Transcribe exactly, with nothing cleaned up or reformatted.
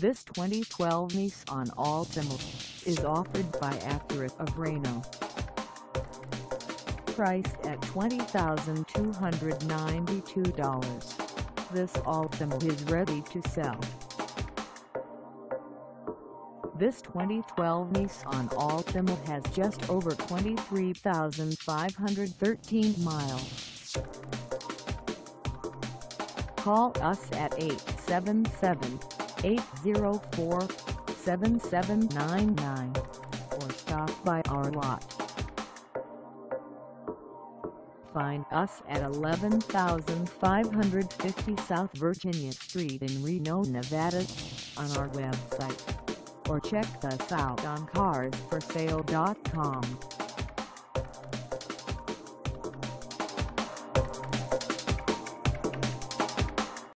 This twenty twelve Nissan Altima is offered by ACURA of Reno. Priced at twenty thousand two hundred ninety-two dollars, this Altima is ready to sell. This twenty twelve Nissan Altima has just over twenty-three thousand five hundred thirteen miles. Call us at eight seven seven, eight zero four, seven seven nine nine or stop by our lot. Find us at eleven thousand five hundred fifty South Virginia Street in Reno, Nevada, on our website, or check us out on cars for sale dot com.